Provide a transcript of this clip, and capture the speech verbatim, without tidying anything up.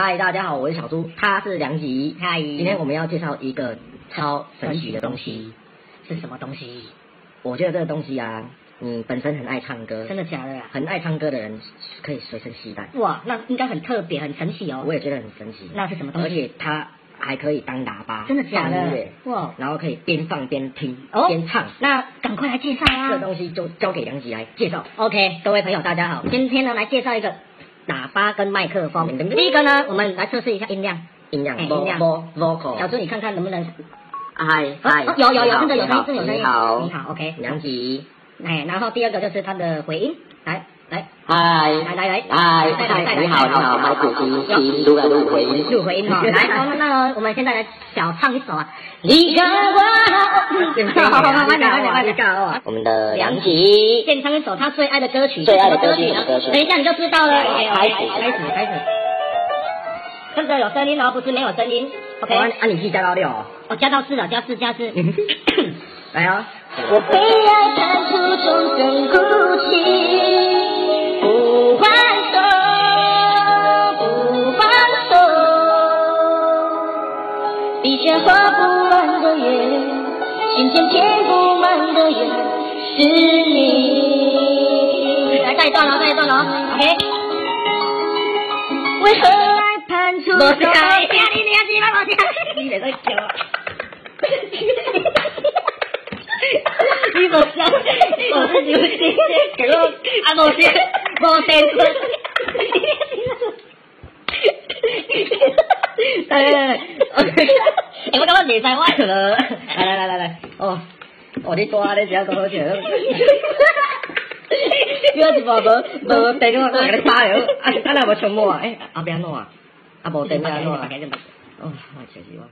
嗨，大家好，我是小猪，他是梁吉。 嗨， 今天我们要介绍一个超神奇的东西， 是什么东西？ 我觉得这个东西啊，你本身很爱唱歌， 真的假的啊？ 很爱唱歌的人可以随身携带。 哇，那应该很特别，很神奇哦。 我也觉得很神奇。 那是什么东西？ 而且它还可以当喇叭， 真的假的？ 放音乐哇， 然后可以边放边听， 哦边唱。 那赶快来介绍啊！ 这东西就交给梁吉来介绍。 OK， 各位朋友大家好，今天呢来介绍一个喇叭跟麦克风。第一个呢，我们来测试一下音量， 音量， 哎音量 vo vocal。 小猪你看看能不能？ 嗨嗨， 哦有有有，真的有声音，真的有声音。 你好， 你好 ，OK。 梁吉。 哎，然后第二个就是它的回音，来来嗨， 来来来， 嗨， 再来再来， 你好，你好，麦克风听录录回音， 录回音哈。来，那那我们现在来小唱一首啊。你看我，好好好，慢点慢点慢点慢点。 我们的梁吉献唱一首他最爱的歌曲， 最爱的歌曲呢歌曲等一下你就知道了。 开始开始开始，跟着有声音哦，不是没有声音。OK， 哦啊，你自己加到六哦。 哦，加到四了，加四加四。 来啊！ 我被爱看出种种哭泣，不还手，不放手，笔尖画不完的圆，心间填不满的圆，是你。 来再一段了，再一段了。OK。 为何爱判出我听啊，你听啊，你听啊，你听啊，我听啊。你在这笑。你无声，我是有声，给我啊无声，无声。来来来来，哎，我感觉袂使我了。来来来来来，哦，哦，你大你只要讲好笑。你要是无无无电，我我给你打了。啊，啊，那无全部啊？哎，后边弄啊？啊，无电要弄啊？哦，我笑死我。